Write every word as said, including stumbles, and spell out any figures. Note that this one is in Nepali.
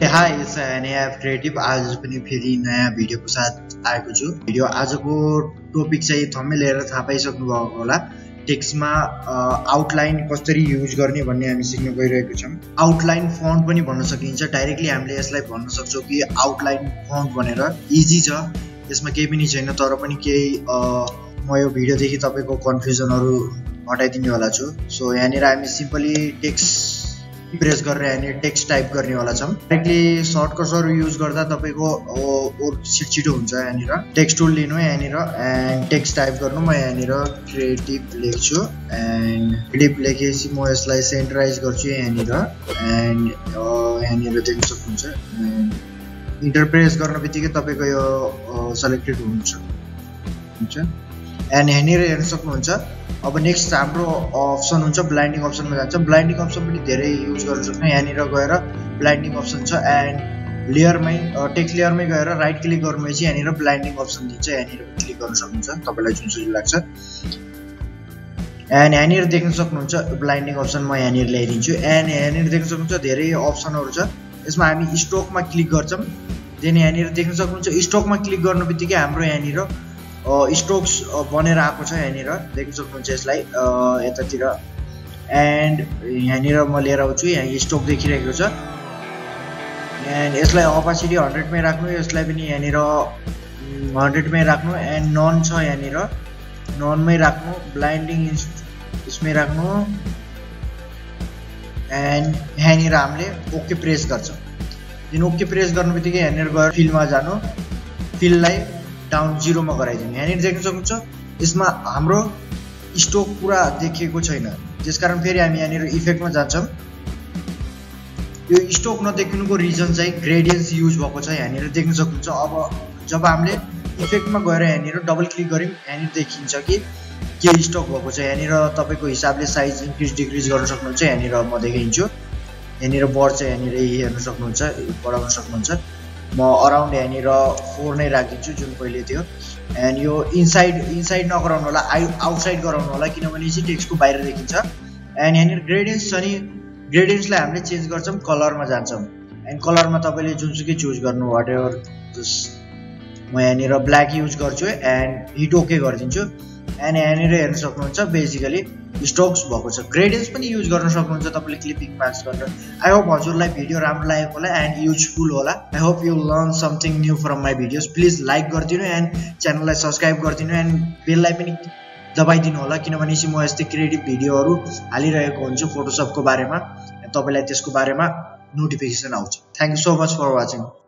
High it's एनएएफ creative. आज पनि फेरि नयाँ भिडियोको साथ आएको छु। भिडियो आजको टपिक चाहिँ थम्बनेल हेरेर थाहा पाइसक्नु भएको होला। टेक्स्टमा आउटलाइन कसरी युज गर्ने भन्ने हामी सिक्न गइरहेको छौँ। आउटलाइन फन्ट पनि भन्न सकिन्छ। डाइरेक्टली हामीले यसलाई भन्न सक्छौँ कि आउटलाइन फन्ट भनेर। इजी छ, यसमा केही पनि छैन। तर पनि केही म यो भिडियोदेखि तपाईँको कन्फ्युजनहरू हटाइदिने वाला छु। सो यहाँनिर हामी सिम्पली टेक्स्ट प्रेस गरेर यहाँनिर टेक्स्ट टाइप गर्ने वाला छौँ। डाइरेक्टली सर्टकटहरू युज गर्दा तपाईँको छिटो छिटो हुन्छ। यहाँनिर टेक्स्ट टुल लिनु, यहाँनिर एन्ड टेक्स्ट टाइप गर्नु। म यहाँनिर क्रिएटिभ लेख्छु एन्ड क्रिएटिभ लेखेपछि म यसलाई सेन्टराइज गर्छु यहाँनिर एन्ड यहाँनिर देख्न सक्नुहुन्छ। इन्टर प्रेस गर्न बित्तिकै तपाईँको यो सेलेक्टेड हुन्छ हुन्छ एन्ड यहाँनिर हेर्न सक्नुहुन्छ। अब नेक्स्ट हाम्रो अप्सन हुन्छ ब्लाइन्डिङ अप्सनमा जान्छ। ब्लाइन्डिङ अप्सन पनि धेरै युज गर्न सक्छौँ। यहाँनिर गएर ब्लाइन्डिङ अप्सन छ एन्ड लेयरमै टेक्स्ट लेयरमै गएर राइट क्लिक गर्नुभएपछि यहाँनिर ब्लाइन्डिङ अप्सन दिन्छ। यहाँनिर क्लिक गर्न सक्नुहुन्छ तपाईँलाई जुन सजिलो लाग्छ। एन्ड यहाँनिर देख्न सक्नुहुन्छ ब्लाइन्डिङ अप्सन म यहाँनिर ल्याइदिन्छु एन्ड यहाँनिर देख्न सक्नुहुन्छ धेरै अप्सनहरू छ। यसमा हामी स्टोकमा क्लिक गर्छौँ। देन यहाँनिर देख्न सक्नुहुन्छ स्टोकमा क्लिक गर्नु बित्तिकै हाम्रो यहाँनिर स्टोक्स बनेर आएको छ। यहाँनिर देख्न सक्नुहुन्छ यसलाई यतातिर एन्ड यहाँनिर म लिएर आउँछु। यहाँ स्टोक देखिरहेको छ एन्ड यसलाई अपासिटी हन्ड्रेडमै राख्नु। यसलाई पनि यहाँनिर हन्ड्रेडमै राख्नु एन्ड नन छ यहाँनिर ननमै राख्नु। ब्लाइन्डिङ यसमै राख्नु एन्ड यहाँनिर हामीले ओके प्रेस गर्छौँ। जुन ओके प्रेस गर्नु बित्तिकै यहाँनिर गएर फिलमा जानु, फिललाई डाउन जिरोमा गराइदिनु। यहाँनिर देख्न सक्नुहुन्छ यसमा हाम्रो स्टोक पुरा देखिएको छैन, त्यसकारण फेरि हामी यहाँनिर इफेक्टमा जान्छौँ। यो स्टोक नदेखिनुको रिजन चाहिँ ग्रेडियन्स युज भएको छ। यहाँनिर देख्न सक्नुहुन्छ। अब जब हामीले इफेक्टमा गएर यहाँनिर डबल क्लिक गऱ्यौँ यहाँनिर देखिन्छ कि के स्टोक भएको छ। यहाँनिर तपाईँको हिसाबले साइज इन्क्रिज डिक्रिज गर्न सक्नुहुन्छ। यहाँनिर म देखाइदिन्छु। यहाँनिर बढ्छ, यहाँनिर हेर्न सक्नुहुन्छ, बढाउन सक्नुहुन्छ। म अराउन्ड यहाँनिर फोर नै राखिदिन्छु जुन पहिले थियो। एन्ड यो इनसाइड इनसाइड नगराउनु होला, आइ आउटसाइड गराउनु होला किनभने चाहिँ टेक्स्टको बाहिर देखिन्छ। एन्ड यहाँनिर ग्रेडियन्स छ नि, ग्रेडियन्सलाई हामीले चेन्ज गर्छौँ, कलरमा जान्छौँ एन्ड कलरमा तपाईँले जुनसुकै चुज गर्नु वाट एभर। जस्ट म यहाँनिर ब्ल्याक युज गर्छु एन्ड हिट ओके गरिदिन्छु एन्ड यहाँनिर हेर्न सक्नुहुन्छ बेसिकली स्टोक्स भएको छ। ग्रेडियन्स पनि युज गर्न सक्नुहुन्छ तपाईँले क्लिपिङ पास गरेर। आई होप हजुरलाई भिडियो राम्रो लागेको होला एन्ड युजफुल होला। I hope you learn something new from my videos. Please like गरिदिनु एन्ड च्यानललाई सब्सक्राइब गरिदिनु एन्ड बेललाई पनि दबाइदिनु होला किनभने चाहिँ म यस्तै क्रिएटिभ भिडियोहरू हालिरहेको हुन्छु फोटोसपको बारेमा। तपाईँलाई त्यसको बारेमा नोटिफिकेसन आउँछ। Thank you so much for watching.